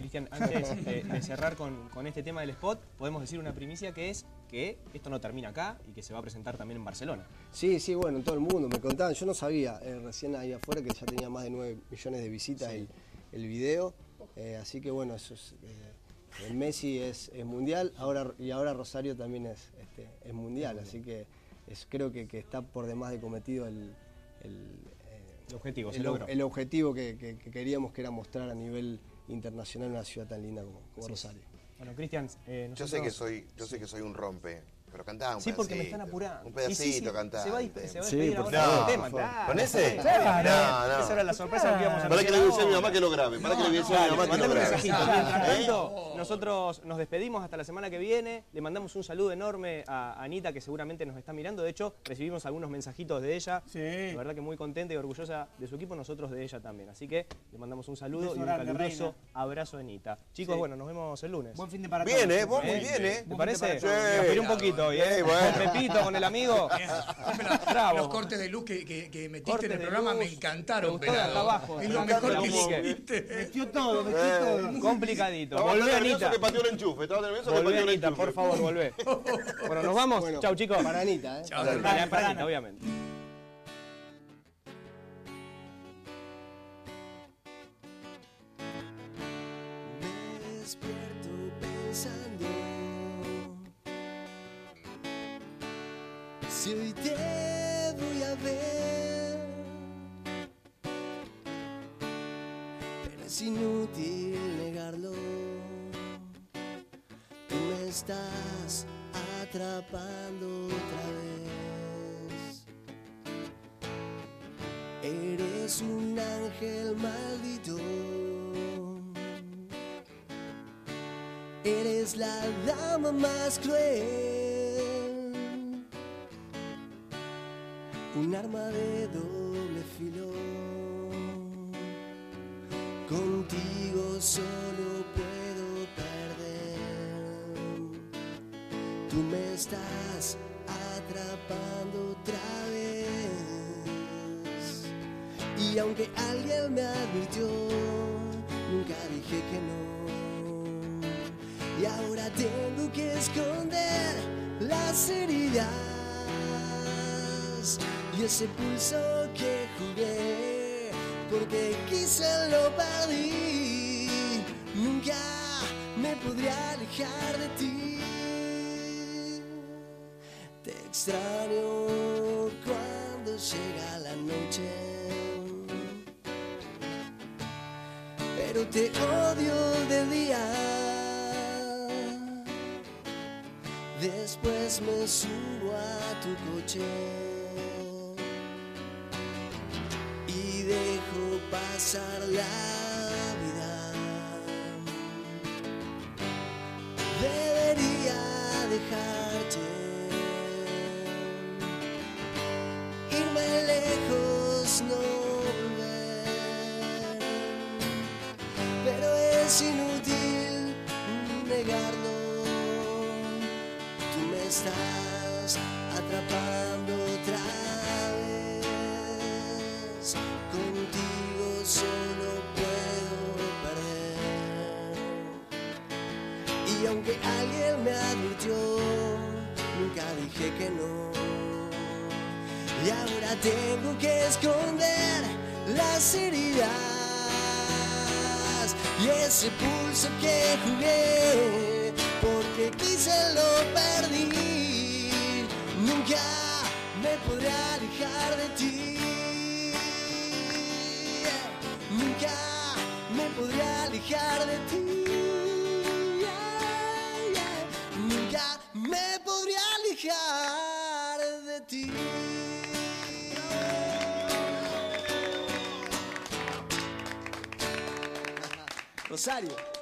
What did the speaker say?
Cristian, antes de cerrar con este tema del spot, podemos decir una primicia que es que esto no termina acá y que se va a presentar también en Barcelona. Sí, sí, bueno, en todo el mundo me contaban. Yo no sabía, recién ahí afuera, que ya tenía más de 9 millones de visitas el video. Así que bueno, eso es, el Messi es mundial, ahora Rosario también es mundial. Así que creo que está por demás de cometido el objetivo, el objetivo que queríamos, que era mostrar a nivel internacional una ciudad tan linda como Rosario. Bueno, Cristian, yo sé que soy un rompe, pero cantá un pedacito. Sí, porque me están apurando. Un pedacito cantá. Se va a despedir ahora favor, del tema. claro. ¿Con ese? Claro. No. Esa era la sorpresa que íbamos a Para que le anunciar avise a mi ahora. mamá que lo grabe. Para que le avise a mi mamá que lo Mandale un grabe. mensajito. Mientras tanto, nosotros nos despedimos hasta la semana que viene. Le mandamos un saludo enorme a Anita, que seguramente nos está mirando. De hecho, recibimos algunos mensajitos de ella. Sí. La verdad que muy contenta y orgullosa de su equipo, nosotros de ella también. Así que le mandamos un saludo beso y un grande, caluroso reina. abrazo a Anita. Chicos, bueno, nos vemos el lunes. Buen fin de para Bien, todos. vos muy bien, ¿Te parece? Sí. Me aspiré un poquito hoy, bueno. Con Pepito, con el amigo. Bravo. Los cortes de luz que metiste Cortes en el de programa luz. me encantaron, Me gustó de acá pelado. abajo. Es lo Me mejor encanta que la música. hiciste. Metió todo, metió todo. Complicadito. Estaba Volvé, nervioso Anita. que pateó el enchufe. Estaba nervioso que Volvé, pateó el Anita, enchufe. por favor, volvé. Bueno, nos vamos. Bueno, Chau, chicos. Para Anita, Chao, Dale, hermano. para Anita, obviamente. Me despierto pensando si hoy te voy a ver, pero es inútil negarlo. Tú me estás atrapando otra vez. Eres un ángel maldito. Eres la dama más cruel, un arma de doble filo. Contigo solo puedo perder. Tú me estás atrapando otra vez. Y aunque alguien me advirtió, nunca dije que no. Y ahora tengo que esconder las heridas y ese pulso que jugué, porque quise lo perdí. Nunca me podré alejar de ti. Te extraño cuando llega la noche, pero te odio de día. Después me subo a tu coche y dejo pasar la vida. Debería dejarte, irme lejos, no volver, pero es inútil negarlo. Tú me estás atrapando otra vez. Contigo solo puedo perder. Y aunque alguien me advirtió, nunca dije que no. Y ahora tengo que esconder las heridas y ese pulso que jugué, porque quise lo perdí. Nunca me podré alejar de ti. Nunca me podré alejar de ti. Nunca me podré alejar de ti. Rosario.